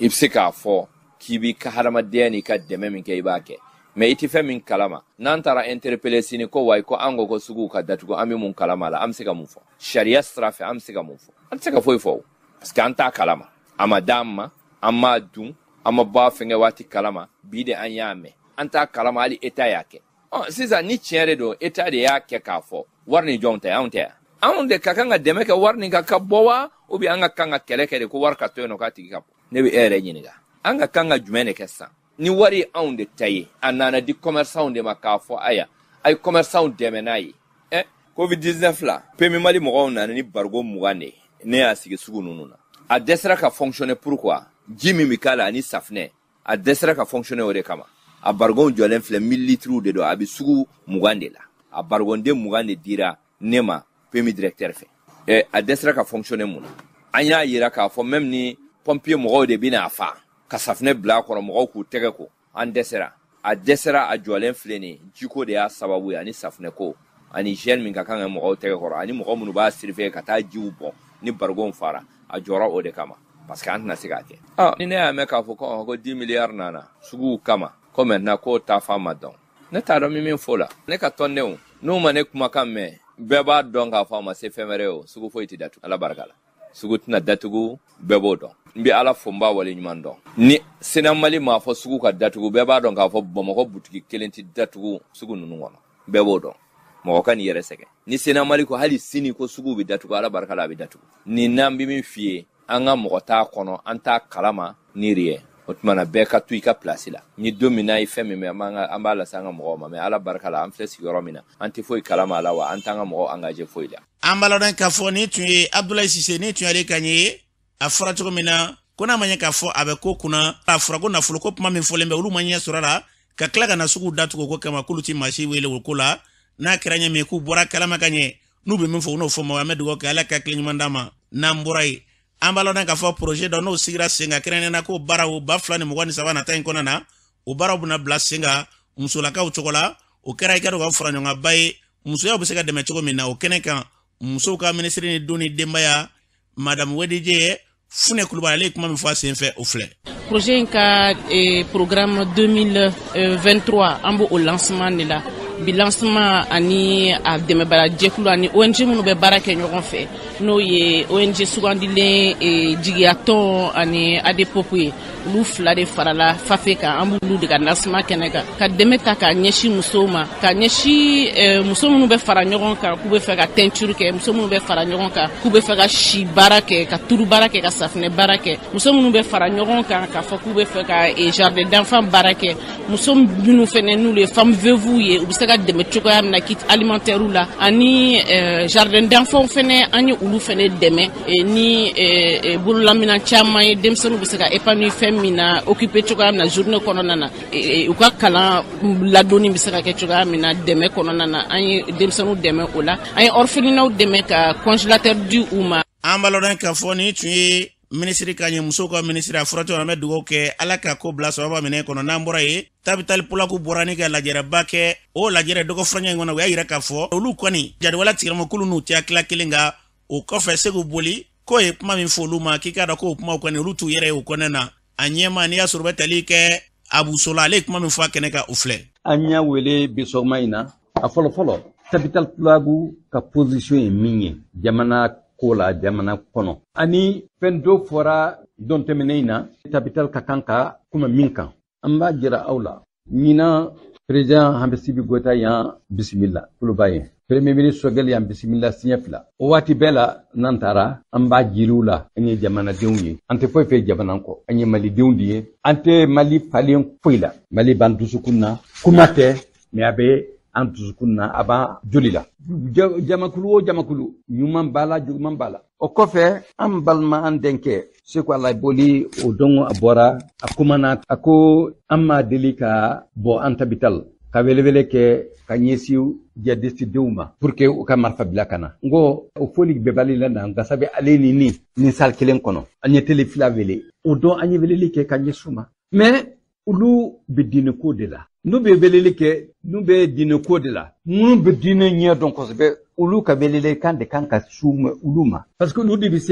i bɛ se k'a fɔ k'i b'i ka hadamadenya n'i ka dɛmɛ min kɛ i b'a kɛ mais i tɛ fɛn min kalama n'an taara interpeller sini ko wayi ko an ko ko suguw ka datugu an bɛ mun kalama la an bɛ se ka mun fɔ sariya sira fɛ an bɛ se ka mun fɔ an tɛ se ka foyi fɔ o parce que an t'a kalama a ma d'an ma an m'a dun an ma bɔ a fɛngɛ waati kalama bi de an y'a mɛn an t'a kalama hali État y'a kɛ ɔ sisan ni tiɲɛ de don État de y'a kɛ k'a fɔ wari ni jɔnw tɛ anw tɛ yan anw de ka kan ka dɛmɛ kɛ wari nin ka ka bɔ wa ou bien an ka kan ka kɛlɛ kɛ de ko wari ka to yen nɔ k'a tigi ka bɔ ne bɛ e yɛrɛ ɲininka an ka kan ka jumɛn de kɛ sisan ni wari ye anw de ta ye a nana di commerçant de ma k'a fɔ aya a ye commerçant dɛmɛ n'a ye ɛ covid dix-neuf la P M I Mali mɔgɔw nana ni barigo mugan de ye ne y'a sigi sugu ninnu na a dɛsɛra ka fonctionner pourquoi ji min bɛ k'a la ani safunɛ a dɛsɛra ka fonctionner o de kama a barigon jɔlen filɛ mille litres de don a bɛ sugu mugan de la a barigonden mugan de dira ne ma P M I directeur fɛ ɛ a dɛsɛra ka fonctionner mun na an y'a yira k'a fɔ même ni pompier mɔgɔw de bɛna a fa ka safunɛ bila a kɔrɔ mɔgɔw k'u tɛgɛ ko an dɛsɛra a dɛsɛra a jɔlen filɛ nin jiko de y'a sababu ye ani safunɛ ko ani gel min ka kan ka mɔgɔw tɛgɛ kɔrɔ ani mɔgɔ minnu b'a surveiller ka taa jiw bɔ ni barigon fara a jɔra o de kama parce que an tɛna se k'a kɛ ah ni ne y'a mɛn k'a fɔ ko ko dix milliards nana suguw kama ko maintenant k'o ta fa ma dɔn ne t'a dɔn min min fɔ la ne ka tɔndenw n'u ma ne kumakan mɛn bɛɛ b'a dɔn k'a fɔ a ma se fɛn wɛrɛ ye o sugu foyi tɛ datugu ala barika la sugu tɛna datugu bɛɛ b'o dɔn n bɛ ala fo n b'a wale ɲuman dɔn ni Sénégal Mali m'a fɔ sugu ka datugu bɛɛ b'a dɔn k'a fɔ Bamakɔ butigi kelen tɛ datugu sugu ninnu kɔnɔ bɛɛ b'o dɔn mɔgɔ ka n'i yɛrɛ sɛgɛn ni Sénégal Mali ko hali sini ko sugu bɛ datugu ala barika la a bɛ datugu nin n'an bɛ min f'i ye an ka mɔgɔ t'a kɔnɔ an t'a kalama ni rien o tuma na bɛɛ ka to i ka place la ni don min n'a ye fɛn min mɛn an b'a lase an ka mɔgɔw ma mais ala barika la an filɛ sigiyɔrɔ min na an tɛ foyi kalama a la wa an t'an ka mɔgɔw engagé foyi la an b'a lɔn k'a fɔ ni tun ye Abdoulaye Cissé ni tun y'ale ka ɲɛ a fɔra cogo min na ko n'a ma ɲɛ k'a fɔ a bɛ ko kunna a fɔra ko nafolo ko kuma min fɔlen bɛ olu ma ɲɛ sɔrɔ a la ka tila ka na sugu datugu ko kama k'olu ti maa si wele o ko la n'a kɛra ɲɛ min k'u bɔra kalama ka ɲɛ n'u bɛ min fɔ u n'o fɔ ma an bɛ dugawu kɛ ala ka tile ɲuman d'a ma n'an bɔra yen an b'a lɔn k'a fɔ projet dɔ n'o sigira sen kan kɛrɛnkɛrɛnnenya ko baaraw ba fila ni mugan ni saba nata in kɔnɔna na o baaraw bɛna bila sen kan musolakaw cogo la o kɛra i ka dɔn ka fara ɲɔgɔn ba ye musoyaw bɛ se ka dɛmɛ cogo min na o kɛnɛ kan musow ka minisiri ni don ni denbaya madame Wedije Fune Kulubali ale kuma min fɔ a sen fɛ o filɛ projet in ka eh, programme deux mille vingt-trois an b'o lancement de la bi lancement ani a dɛmɛbaga jɛkulu ani O N G minnu bɛ baara kɛ ɲɔgɔn fɛ n'o ye O N G sugandilen eh, jigiyatɔn ani ADEPOP ye olu fila de farala fafe kan an b'olu de ka lancement kɛnɛ kan ka dɛmɛ ta k'a ɲɛsin musow ma ka ɲɛsin eh, muso minnu bɛ fara ɲɔgɔn kan k'u bɛ fɛ ka teinture kɛ muso minnu bɛ fara ɲɔgɔn kan k'u bɛ fɛ ka si baara kɛ ka turu baara kɛ ka safunɛ baara kɛ muso minnu bɛ fara ɲɔgɔn kan k'a fɔ k'u bɛ fɛ ka eh, jardin d'enfant baara kɛ muso minnu fɛnɛ n'olu ye femme veuve ye u bɛ se ka dɛmɛ cogoya min na kit alimentaire la ani eh, jardin d'enfant fɛnɛ an ye olu fɛnɛ dɛmɛ eh, ni eh, eh, bololaminɛ caman ye denmisɛnninw bɛ se ka épanouir fɛn min na occupé cogoya min na journée kɔnɔna na eh, u ka kalan ladonni bɛ se ka kɛ cogoya min na dɛmɛ kɔnɔna na an ye denmisɛnninw dɛmɛ o la an ye orphelinats dɛmɛ ka congélateur di u ma an b'a lɔn k'a fɔ ni tun ye minisiri ka ɲɛ musow ka minisiri a fɔra cogo min na an bɛ dugawu kɛ ala ka ko bila sababa minɛ kɔnɔ n'an bɔra yen tabitali polaku bɔra ni ka lajɛrɛba kɛ o lajɛrɛ dɔgɔ furancɛ in kɔnɔ u y'a yira k'a fɔ olu kɔni jadwala tigilamɔkulu n'u tɛ tila kelen kan o kɔfɛ segu boli k'o ye kuma min fɔ olu ma k'i k'a dɔn k'o kumaw kɔni olu t'u yɛrɛ ye o kɔnɛ na a ɲɛma n'i y'a sɔrɔ bɛ tali kɛ abusola ale ye kuma min fɔ a kɛnɛ kan o filɛ an y'a wele bisɔgɔma in na a fɔlɔ fɔlɔ tabitali polaku ka position ye min ye jamana ko la jamana kɔnɔ ani fɛn dɔ fɔra don tɛmɛnen in na tabitali ka kan ka kuma min kan an b'a jira aw la ɲinan président Hamidou Goïta y'an bisimila tuloba ye premier ministre Sogɛl y'an bisimila siɲɛ fila o waati bɛɛ la n'an taara an b'a jiriw la an ye jamanadenw ye an tɛ foyi fɛ jamana kɔ an ye malidenw de ye an tɛ mali falen foyi la mali b'an dusukun na kuma tɛ mais a bɛ an dusukun na a b'an joli la jamakulu o jamakulu ɲuman b'a la juguman b'a la o kɔfɛ an balima an denkɛ Seku Alayi Boli o don a bɔra a kumana a ko an ma deli ka bɔ an tabital ka welewele kɛ ka ɲɛsin jihadistidenw ma pour que u ka marifa bila ka na n ko o foli bɛɛ b'ale la na nka sabu ale ni ni ni salle kelen kɔnɔ an ye tele fila wele o don an ye weleli kɛ ka ɲɛsin u ma mais olu bɛ diinɛ ko de la n'u bɛ weleli kɛ n'u bɛ diinɛ ko de la minnu bɛ diinɛ ɲɛ dɔn kosɛbɛ olu ka weleli kan de kan ka s'u ma olu ma parce que olu de bɛ se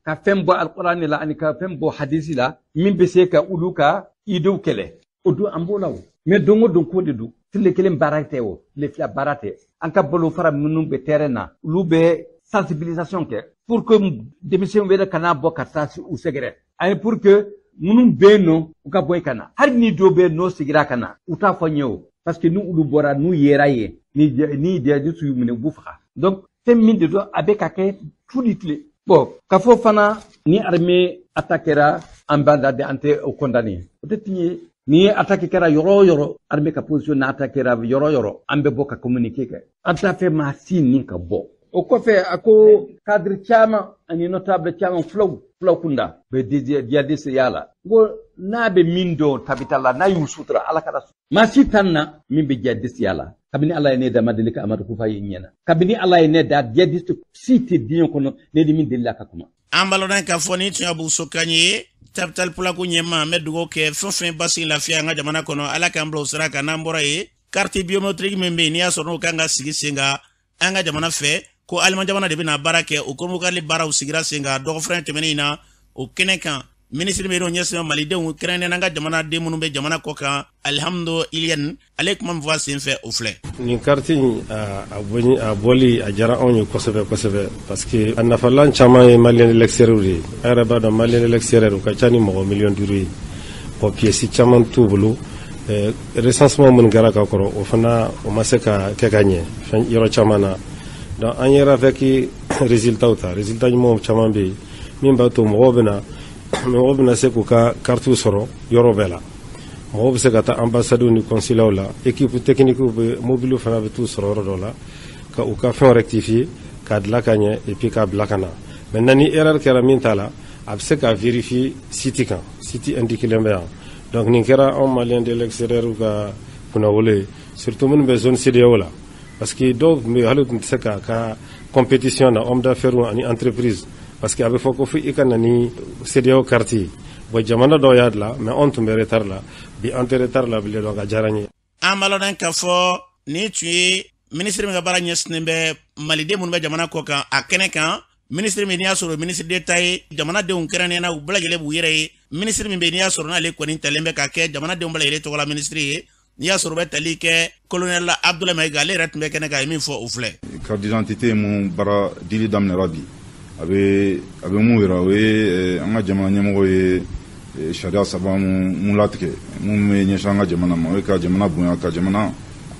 ka fɛn bɔ alqur'ani la ani ka fɛn bɔ hadisi la min bɛ se ka olu ka idew kɛlɛ o don an b'o la o mais don o don ko de don tile kelen baara tɛ o tile fila baara tɛ an ka balo fara minnu bɛ terrain na olu bɛ sensibilisation kɛ pour que denmisɛnw wɛrɛ kana bɔ ka taa u sɛgɛrɛ ani pour que minnu bɛ yen nɔ u ka bɔ i ka na hali ni dɔw bɛ yen n'o sigira ka na u t'a fɔ n ye o parce que ni olu bɔra n'u yera ye ni ni jihadistes y'u minɛ u b'u faga donc fɛn min de don a bɛ ka kɛ tu ni tile bon ka fɔ fana ni armée attaque kɛra an b'a da de an tɛ o condamné o tɛ tiɲɛ ni attaque kɛra yɔrɔ o yɔrɔ armée ka position na attaque kɛra yɔrɔ o yɔrɔ an bɛ bɔ ka communiquer kɛ an t'a fɛ maa si nin ka bɔ o kɔfɛ a ko cadre caman ani notable caman filaw filaw kunda bɛ jihadiste ya la ko n'a bɛ min dɔn tabita la n'a y'u sutura ala ka maa si tan na min bɛ jihadiste ya la kabini ala ye ne da ma deli ka amadu kufa ye ɲɛna kabini ala ye ne da jihadiste si tɛ diɲɛ kɔnɔ ne de min delila ka kuma an balona ka fɔ ni tun y'a buso kan ye capital pulaku ɲɛma an bɛ dugawu kɛ fɛn fɛn basigi lafiya an ka jamana kɔnɔ ala k'an bila o sira kan n'an bɔra ye carte biométrique min bɛ yen n'i y'a sɔrɔ n'o kan ka sigi sen kan an ka jamana fɛ ko alima jamana de bɛna baara kɛ o convocali baaraw sigira sen kan dɔgɔfɛn tɛmɛnen in na o kɛnɛ kan ministre bɛ yen ɲɛsin malidenw kɛrɛnkɛrɛnnen an ka jamana den minnu bɛ jamana kɔ kan alihamuduliliyani ale kuma min fɔ a sen fɛ o filɛ. nin carte in a bɔli a diyara anw ye kosɛbɛ kosɛbɛ parce que a nafalan caman ye maliyɛn de l'extérieur de ye an yɛrɛ b'a dɔn maliyɛn de l'extérieur u ka ca ni mɔgɔ miliyɔn duuru ye bon pièce caman t'u bolo recensement minnu kɛra ka kɔrɔ o fana o ma se ka kɛ ka ɲɛ fɛn yɔrɔ caman na donc an yɛrɛ avec résultat ta résultat ɲumanw caman bɛ yen min b'a to mɔgɔw bɛ na mɔgɔw bɛna se k'u ka carte sɔrɔ yɔrɔ bɛɛ la mɔgɔw bɛ se ka taa ambassades ni consulaw la équipe technique bɛ mobile fana bɛ t'u sɔrɔ yɔrɔ dɔ la ka u ka fɛnw rectifier k'a dilan ka ɲɛ et puis k'a bila ka na maintenant ni erreur kɛra min t'a la a bɛ se ka vérifier site kan site indiquelen bɛ yan donc nin kɛra anw maliyɛn de l'extérieur ka kunnawolo ye surtout minnu bɛ zone C D E A O la parce que dɔw tun bɛ yen hali tun tɛ se k'a ka compétition na homme d'affaires ani entreprise parce que a bɛ fɔ ko fo i ka na ni C D E A O carte ye bon jamana dɔw y'a dilan mais anw tun bɛ retard la bi an tɛ retard la bilen donc a diyara n ye. an b'a lɔn k'a fɔ ni tun ye ministre min ka baara ɲɛsinnen bɛ maliden minnu bɛ jamana kɔ kan a kɛnɛ kan ministre min n'i y'a sɔrɔ ministre d'État ye jamanadenw kɛrɛnkɛrɛnnen na u bɛɛ lajɛlen b'u yɛrɛ ye ministre min bɛ n'i y'a sɔrɔ n'ale kɔni talen bɛ ka kɛ jamanadenw bɛɛ lajɛlen tɔgɔla ministre ye n'i y'a sɔrɔ bɛ tali kɛ colonel Abdoulaye Mayiga ale yɛrɛ tun bɛ kɛnɛ kan a ye min fɔ o filɛ. carte d'identité mun baara dili daminɛra bi a bɛ a bɛ mun yira o ye an ka jamana ɲɛmɔgɔ ye sariya saba mun latigɛ mun bɛ ɲɛsin an ka jamana ma o ye ka jamana bonya ka jamana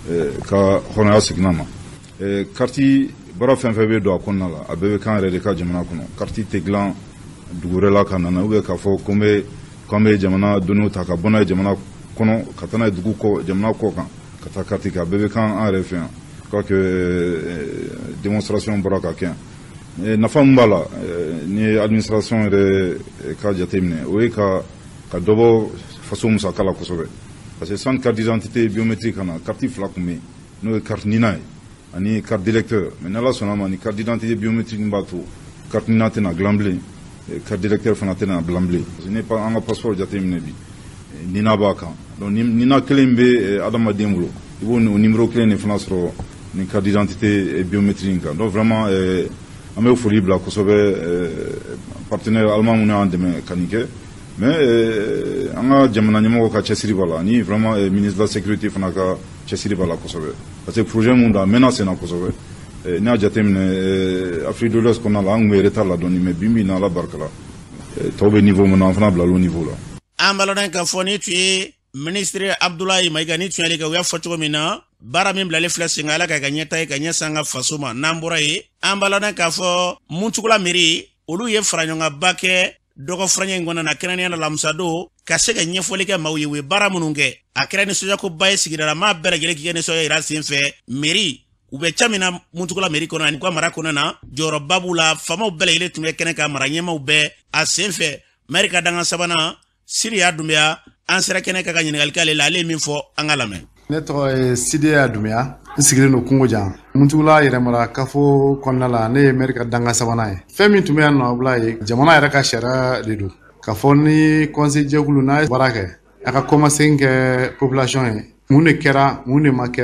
ka hɔrɔnya segin ma carte baara fɛn fɛn bɛ don a kɔnɔna la a bɛɛ bɛ k'an yɛrɛ de ka jamana kɔnɔ carte tɛ dilan dugu wɛrɛ la ka na ou bien k'a fɔ ko n bɛ k'an bɛ jamana doniw ta ka bɔ n'a ye jamana kɔnɔ ka taa n'a ye dugu kɔ jamana kɔ kan ka taa carte kɛ a bɛɛ bɛ k'an yɛrɛ fɛ yan je crois que démonstration bɔra ka kɛ yan nafa min b'a la ni ye administration yɛrɛ ka jateminɛ o ye ka ka dɔ bɔ faso musaka la kosɛbɛ parce que sans carte d'identité biométrique kana carte fila tun bɛ yen n'o ye carte nina ye ani carte d'électeur mais n'ala sɔnna ma ni carte d'identité biométrique b'a to carte nina tɛna dilan bilen carte d'électeur fana tɛna dilan bilen parce que ni an ka passeport jateminɛ bi nina b'a kan donc nina kelen bɛ adamaden bolo i b'o numéro kelen de fana sɔrɔ ni carte d'identité biométrique kan donc vraiment an bɛ foli bila kosɛbɛ partenaire allemand minnu y'an dɛmɛ ka nin kɛ mais an ka jamana ɲɛmɔgɔ ka cɛsiri b'a la ani vraiment ministre de la sécurité fana ka cɛsiri b'a la kosɛbɛ parce que projet mun don a mɛnna sen na kosɛbɛ n'i y'a jateminɛ Afrique de l'Ouest kɔnɔna la an tun bɛ retard la dɔɔni mais bi bi in na ala barika la tɔw bɛ niveau min na an fana bilal'o niveau la. an b'a lɔn k'a fɔ ni tun ye ministre Abdoulaye Mayiga ni tun y'ale kɛ u y'a fɔ cogo min na baara min bilalen filɛ sen kan ala ka ka ɲɛta ye ka ɲɛsin an ka faso ma n'an bɔra ye an b'a lɔn k'a fɔ Muntukula mairie olu ye faraɲɔgɔnba kɛ dɔgɔ furancɛ in kɔnɔna na kɛrɛnkɛrɛnnenya la alamisa don ka se ka ɲɛfɔli kɛ maaw ye u ye baara minnu kɛ a kɛra nisɔndiyakoba ye sigidala maa bɛɛ lajɛlen k'i ka nisɔndiya yira sen fɛ mairie u bɛ ca min na Muntukula mairie kɔnɔ ani ka mara kɔnɔ na jɔyɔrɔba b'u la faamaw bɛɛ lajɛlen tun bɛ kɛnɛ kan mara ɲɛmaw bɛɛ a sen fɛ maire ka dangan sabanan Siriya Dunbiya an sera kɛnɛ ka ka ɲininkali k'ale la ale ye min fɔ an ka lamɛn. ne tɔgɔ ye Sidiya Dunbiya n sigilen don Kungojan Muntugula yɛrɛmara kafo kɔnɔna la ne ye maire ka dangan sabanan ye fɛn min tun bɛ yan nɔ bila ye jamana yɛrɛ ka sariya de don k'a fɔ ni conseil jɛkulu n'a ye baara kɛ a ka kɔmasegin kɛ population ye mun de kɛra mun de ma kɛ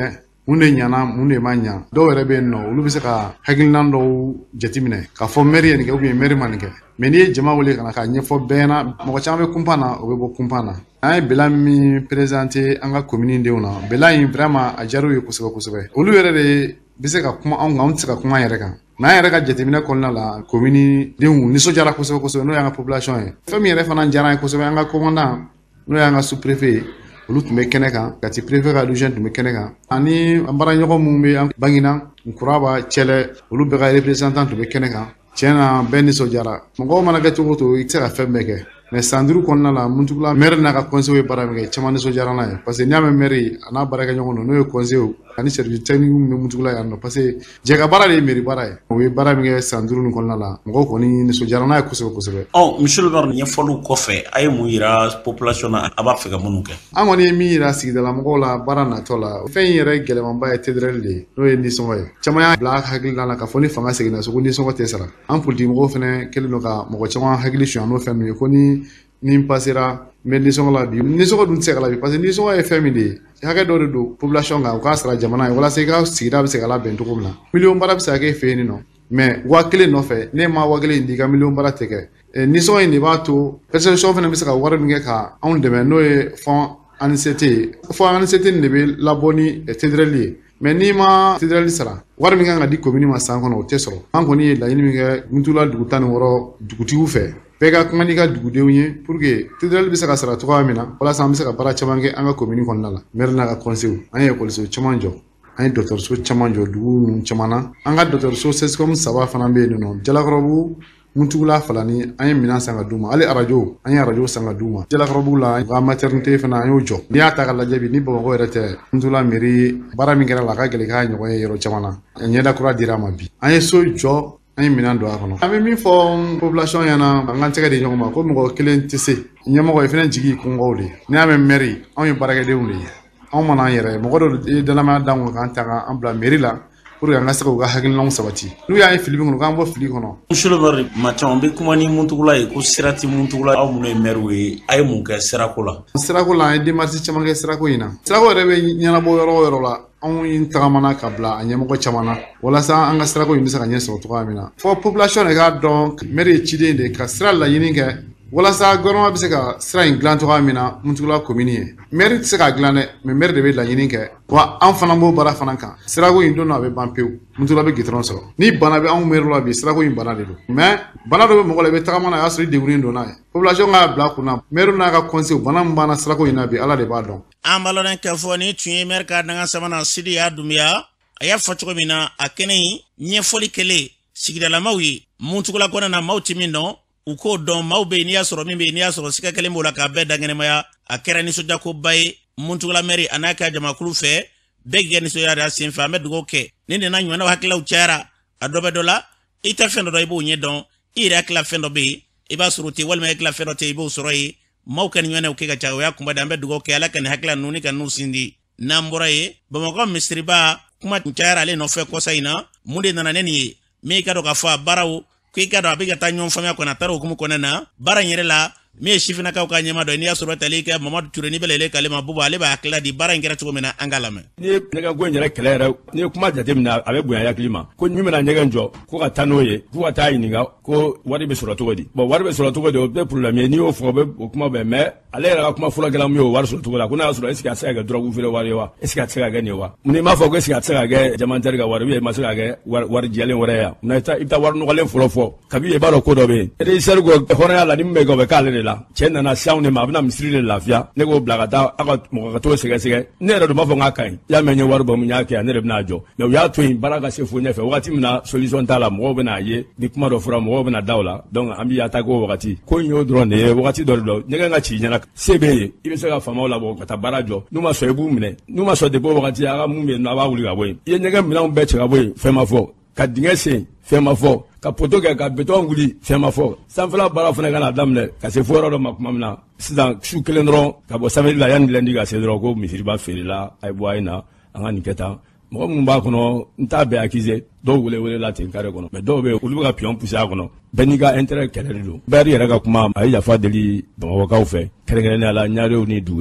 mun de ɲana mun de ma ɲa dɔw yɛrɛ bɛ yen nɔ olu bɛ se ka hakilina dɔw jateminɛ k'a fɔ mɛri ye nin kɛ ou bien mɛri ma nin kɛ mais n'i ye jama wele ka na k'a ɲɛfɔ bɛɛ ɲɛna mɔgɔ caman bɛ kunpan na o bɛ bɔ kunpan na an ye bɛla min présenté an ka commune denw na bɛla in vraiment a diyara u ye kosɛbɛ kosɛbɛ olu yɛrɛ de bɛ se ka kuma anw kan anw tɛ se ka kuma an yɛrɛ kan mais an yɛrɛ ka jateminɛ kɔnɔna la commune denw nisɔndiyara kosɛbɛ kosɛbɛ n'o y'an ka population ye fɛn min yɛrɛ fana diyara an ye kosɛbɛ an ka commandant n'o y'an ka sous préfet ye olu tun bɛ kɛnɛ kan kati préfet ka adjoint tun bɛ kɛnɛ kan ani an baaraɲɔgɔn minnu bɛ an Baginda Nkuraba Cɛlɛ olu bɛɛ ka représentant tun bɛ kɛnɛ kan tiɲɛ na bɛɛ nisɔndiyara mɔgɔw mana kɛ cogo o cogo i tɛ se ka fɛn bɛɛ kɛ mais san duuru kɔnɔna la Muntugula maire n'a ka conseil ye baara min kɛ caman nisɔndiyara n'a ye parce que n'i y'a mɛn maire a n'a baarakɛɲɔgɔn don n'o ye conseil ani service technique min bɛ Muntugula yan nɔ parce que jɛ ka baara de ye mairie baara ye o ye baara min kɛ san duuru nin kɔnɔna la mɔgɔw kɔni nisɔndiyara n'a ye kosɛbɛ kosɛbɛ. ɔ monsieur le maire ɲɛfɔliw kɔfɛ a ye mun yira population na a b'a fɛ ka minnu kɛ. an kɔni ye min yira sigidala mɔgɔw la baara natɔ la fɛn in yɛrɛ gɛlɛmanba ye tedrɛli de ye n'o ye nisɔngɔ ye caman y'a bila hakilila la k'a fɔ ni fanga seginna so ko nisɔngɔ tɛ sara an politique mɔgɔw fana kɛlen don ka mɔgɔ caman hakili suɲɛ n'o fɛn ninnu ye ko ni ni n passera n bɛ nisɔngɔ la bi nisɔngɔ dun tɛ se ka la bi parce que nisɔngɔ ye fɛn min de ye hakɛ dɔ de don population kan u k'a sara jamana ye walasa i ka sigida bɛ se ka labɛn cogo min na miliyɔn baara bɛ se ka kɛ e fɛ yen nɔ mais waa kelen nɔfɛ ne ma waa kelen in di i ka miliyɔn baara tɛ kɛ nisɔngɔ in de b'a to perception fana bɛ se ka wari min kɛ ka anw dɛmɛ n'o ye fond A N C T ye fond A N C T nin de bɛ labɔ ni tedrɛli ye mais n'i ma tedrɛli sara wari min kan ka di commune ma san kɔnɔ o tɛ sɔrɔ an kɔni ye laɲini min kɛ Muntugula dugu tan ni wɔɔrɔ dugutigiw fɛ bɛɛ ka kuma n'i ka dugudenw ye pour que tedrɛli bɛ se ka sara cogoya min na walasa an bɛ se ka baara caman kɛ an ka commune kɔnɔna la maire n'a ka conseil an ye école caman jɔ an ye dɔgɔtɔrɔso caman jɔ dugu ninnu caman na an ka dɔgɔtɔrɔso sescom saba fana bɛ yen nɔ Jalakɔrɔbugu Muntugula Falani an ye minɛn san ka d'u ma hali arajo an ye arajo san ka d'u ma Jalakɔrɔbugu la u ka maternité fana an y'o jɔ n'i y'a ta ka lajɛ bi ni Bamakɔ yɛrɛ tɛ Muntugula mairie baara min kɛra la a ka gɛlɛn k'a ɲɔgɔn ye yɔrɔ caman na ɲɛda kura dira a ma bi an ye so jɔ an ye minɛn don a kɔnɔ an bɛ min fɔ population ɲɛna an k'an tɛgɛ di ɲɔgɔn ma ko mɔgɔ kelen tɛ se ɲɛmɔgɔ ye fɛnɛ jigi kungɔw de n'i y'a mɛn maire anw ye baarakɛdenw de ye anw mana an yɛrɛ mɔgɔ dɔ ye danamaya d'an kun k'an ta k'an bila mairie la pour que an ka se k'u ka hakilinaw sabati n'u y'a ye fili min kɔnɔ k'an bɔ fili kɔnɔ. monsieur le maire maa caman bɛ kuma ni Muntugula ye ko sira tɛ Muntugula aw minnu ye maire ye a ye mun kɛ sirako la. sirako la an ye démarche caman kɛ sirako in na sirako yɛrɛ bɛ ɲɛnabɔ yɔrɔ o yɔrɔ la anw ye tagamana ka bila a ɲɛmɔgɔ caman na walasa an ka sirako in bɛ se ka ɲɛ sɔrɔ cogoya min na fɔ population de k'a dɔn maire ye ciden de ka sira laɲini kɛ walasa gouvernement bɛ se ka sira in dilan cogoya min na Muntugula commune ye maire tɛ se k'a dilan dɛ mais maire de bɛ laɲini kɛ wa an fana b'o baara fana kan sirako in don a bɛ ban pewu Muntugula bɛ gitɔrɔn sɔrɔ ni bana bɛ anw maire la bi sirako in bana de don mais bana dɔ bɛ mɔgɔ la i bɛ tagama na a y'a sɔrɔ i degunnen don n'a ye population k'a bila kunna maire n'a ka conseil bana min banna sirako in na bi ala de b'a dɔn. an balonen k'a fɔ ni tun ye maire ka danga sabanan Sidi y'a Dunbiya a y'a fɔ cogo min na a kɛnɛ in ɲɛfɔli kɛlen sigidalamaw ye Muntugula kɔnɔ na maaw tɛ min dɔn u k'o dɔn maaw bɛ yen n'i y'a sɔrɔ min bɛ yen n'i y'a sɔrɔ sika kelen b'o la k'a bɛɛ dangɛnɛmaya a kɛra nisɔndiyakoba ye Muntugula maire a n'a kɛ jamakulu fɛ bɛɛ k'i kɛ nisɔndiya de a sen fɛ an bɛ dugawu kɛ ni nana ɲɔgɔnnaw hakililaw cayara a dɔ bɛ dɔ la i tɛ fɛn dɔ dɔn i b'o ɲɛ dɔn i yɛrɛ hakilila fɛn dɔ bɛ yen i b'a sɔrɔ o tɛ walima i hakilila fɛn dɔ tɛ i b'o sɔrɔ yen maaw ka nin ɲɔgɔnnaw kɛ ka ca o y'a kunba de an bɛ dugawu kɛ ala ka nin hakilila ninnu ni ka ninnu sindi n'an bɔra yen Bamakɔ misiriba kuma cayara ale nɔfɛ kɔsa in na mun de nana ne nin ye min ka dɔn k'a fɔ a baaraw ko i ka dɔn a bɛ ka taa ɲɔgɔn faamuya kɔnɔ a taara hukumu kɔnɔna na baara in yɛrɛ la min ye sifinnakaw ka ɲɛma dɔ ye n'i y'a sɔrɔ tali kɛ Mamadu Ture ni bɛlɛle k'ale ma bubu ale b'a hakilila di baara in kɛra cogo min na an ka lamɛn. n'i ye ɲɛgɛnko in yɛrɛ kɛlɛ yɛrɛ n'i ye kuma jateminɛ a bɛ bonya hakili ma ko min bɛna ɲɛgɛn jɔ ko ka taa n'o ye ko ka taa ɲininka ko wari bɛ sɔrɔ cogo di bon wari bɛ sɔrɔ cogo di o bɛ problème ye n'i y'o fɔ o bɛ o kuma bɛn mais ale yɛrɛ ka kuma fɔlɔ kɛla min ye o wari sɔrɔ cogo la ko n'a y'a sɔrɔ est ce que a tɛ se ka kɛ drogue feere wari ye wa est ce que a tɛ se ka kɛ nin ye wa n'i m'a fɔ ko est ce que a tɛ se ka kɛ jamanitɛri ka wari ou bien i ma se ka kɛ wari jɛlen wɛrɛ ye wa i bɛ taa wari nɔgɔlen fɔlɔ fɔ kabi i b'a dɔn ko dɔ bɛ yen régisseur ko hɔrɔnya la ni min bɛ kɛ o bɛ k'ale de la cɛ nana siyanw de ma a bɛna misiri de lafiya ne k'o bila ka taa aw ka mɔgɔ ka t'o sɛgɛsɛgɛ ne yɛrɛ de b'a fɔ n k'a ka ɲi i y'a mɛn n ye wari bɔ mun y'a kɛ ne de bɛna jɔ mais u y'a to yen baara ka se fo ɲɛfɛ wagati min na solution t'a la mɔgɔw bɛna ye ni kuma dɔ fɔra mɔgɔw bɛna da o la donc an b'i attaquer o wagati ko in y'o dɔrɔn de ye wagati dɔ de don ɲɛgɛn ka ci ɲɛna se bɛ yen i bɛ se ka faamaw labɔ ka taa baara jɔ n'u ma sɔn i b'u minɛ n'u ma sɔn depuis o wagati a ka mun bɛ yen nɔ a b'a wuli ka bɔ yen i ye ɲɛgɛn minɛnw bɛɛ cɛ ka bɔ yen fɛn ma fɔ ka dingɛ sen fɛn ma fɔ ka poto kɛ ka beton wuli fɛn ma fɔ sanfɛla baara fana ka na daminɛ ka se fo yɔrɔ dɔ ma tuma min na sisan su kelen dɔrɔn ka bɔ samedi la yanni lundi ka se dɔrɔn ko misiriba feerela a ye bɔ a ye na an ka nin kɛ tan mɔgɔ minnu b'a kɔnɔ n t'a bɛɛ accuser dɔw wele wele la ten kare kɔnɔ mais dɔw bɛ yen olu bɛ ka pion pousser a kɔnɔ bɛɛ n'i ka intérêt kɛlɛ de don bɛɛ yɛrɛ ka kuma a ye yafa deli Bamakɔkaw fɛ kɛrɛnkɛrɛnnenya la ɲarew ni dugulenw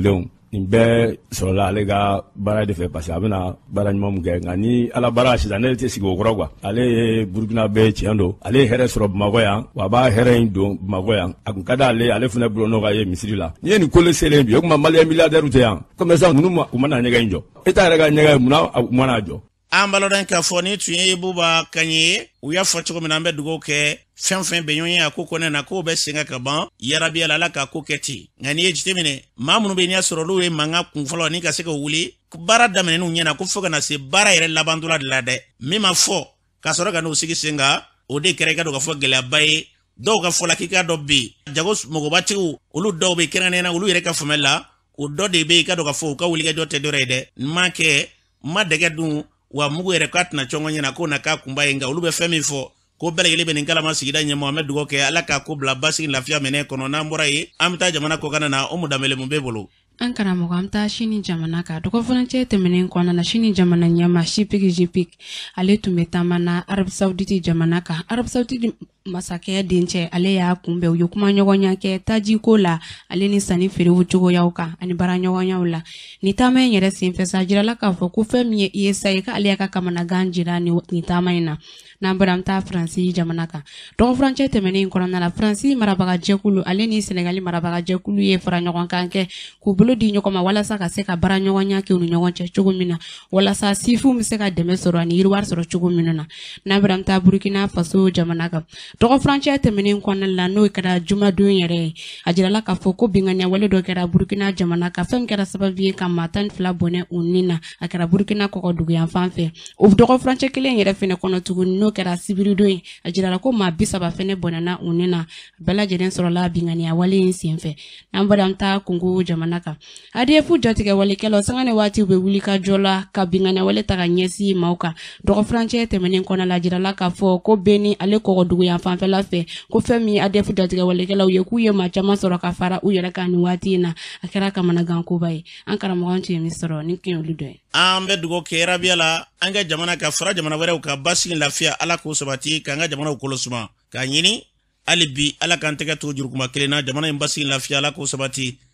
nin bɛɛ sɔrɔla ale ka baara de fɛ parce que a bɛna baara ɲuman min kɛ nka ni ala baara sisan ne tɛ sigi o kɔrɔ quoi ale ye burukina bɛɛ tiɲɛ don ale ye hɛrɛ sɔrɔ bamakɔ yan wa a b'a hɛrɛ in don bamakɔ yan a kun ka d'ale ale fana bolo nɔ ka ye misiri la n'i ye nin kole selen bi o tuma maliyɛn miliyardɛriw tɛ yan comme ça ninnu u mana ɲɛgɛn in jɔ eta yɛrɛ ka ɲɛgɛn munna u mana jɔ. An baloden k'a fɔ ni tun ye Buba Kaɲɛ ye u y'a fɔ cogo min na an bɛ dugawu kɛ fɛn fɛn bɛ ɲɔgɔn ye a ko kɔnɛ na k'o bɛ segin ka ban yarabi ala k'a ko kɛ ten nka n'i ye jateminɛ maa minnu bɛ yen n'i y'a sɔrɔ olu ye mankan kunfɔlɔ ni ka se ka wuli baara daminɛn'u ɲɛna ko fo ka na se baara yɛrɛ labantɔla de la dɛ min ma fɔ ka sɔrɔ ka n'o sigi sen kan o de kɛra i ka dɔn ka fɔ gɛlɛyaba ye dɔw ka fɔla k'i ka dɔ bi jago mɔgɔbatigiw olu dɔw bɛ kɛrɛnkɛrɛnnen olu yɛrɛ ka faamuyali la o dɔ de bɛ yen i ka dɔn ka fɔ u ka wulikajɔ tɛ dɔ ye dɛ n ma kɛ n ma dɛgɛ dun wa mugu yɛrɛ k'a tɛna cɔngɔn ɲɛna ko na k'a kunba ye nka olu bɛ fɛn min fɔ ko bɛɛ lajɛlen bɛ nin kalama sigida ɲɛmɔgɔ an bɛ dugawu kɛ ala k'a ko bila basigi lafiya minɛ kɔnɔ n'an bɔra yen an bɛ taa jamana kɔkan na o mu danbele mun b'e bolo. An karamɔgɔ an taa sini jamana kan dɔgɔfɔlɔcɛ tɛmɛnen kɔnɔna na sini jamana ɲɛma Shipik Jipik ale tun bɛ taama na Arabu Saoudite jamana kan Arabu Saoudite masakɛ dencɛ ale y'a kunbɛn u ye kuma ɲɔgɔnya kɛ taji ko la ale ni sanni feerew cogoyaw kan ani bara ɲɔgɔnyaw la ni taama in yɛrɛ senfɛ sa jirala k'a fɔ ko fɛn min ye I S A ye k'ale y'a ka kamanagan jira ni taama in na n'an bɔra an taa Faransi jamana kan dɔgɔfɔlɔcɛ tɛmɛnen kɔnɔna na Faransi marabagajɛkulu ale ni Senegali marabagajɛkulu ye fara ɲɔgɔn kan kɛ k'u bolo di ɲɔgɔn ma walasa ka se ka bara ɲɔgɔnya kɛ u ni ɲɔgɔn cɛ cogo min na walasa sifu bɛ se ka dɛmɛ sɔrɔ ani yiriwari sɔrɔ cogo min na n'an bɔra an taa Burkina Faso jamana kan dɔgɔfɔlɔcɛ tɛmɛnen kɔnɔna la n'o kɛra jumadon yɛrɛ ye a jirala k'a fɔ ko binganiya wale dɔ kɛra Burkina jamana kan fɛn kɛra sababu ye ka maa tan ni fila bɔnɛ u ni na a kɛra Burkina kɔgɔduguyan fan fɛ o dɔgɔfɔlɔcɛ kelen yɛrɛ fɛnɛ kɔnɔ tuguni n'o kɛra sibiridon ye a jirala ko maa bi saba fɛnɛ bɔnɛna u ni na bɛɛ lajɛlen sɔrɔla binganiya wale in senfɛ n'an bɔra an taa Kungu jamana kan A D F jatigɛ walikɛlaw sanga ni waati bɛ wuli ka jɔ la ka binganiya wale ta ka ɲɛsin maaw kan dɔgɔfɔlɔcɛ tɛmɛnen kɔnɔna la jirala k'a fɔ ko Beni ale kɔgɔduguyan fanfɛla fɛ ko fɛn min A D F jatigɛ walikɛlaw ye k'u ye maa caman sɔrɔ ka fara u yɛrɛ kan nin waati in na a kɛra kamanagankoba ye an karamɔgɔ tun ye min sɔrɔ ni kin olu dɔ ye an bɛ dugawu kɛ rabiya la an ka jamana ka fara jamana wɛrɛw ka basigi lafiya ala k'o sabati k'an ka jamanaw kɔlɔsuma k'a ɲini hali bi ala k'an tɛgɛ to jurukuma kelen na jamana in basigi lafiya ala k'o sabati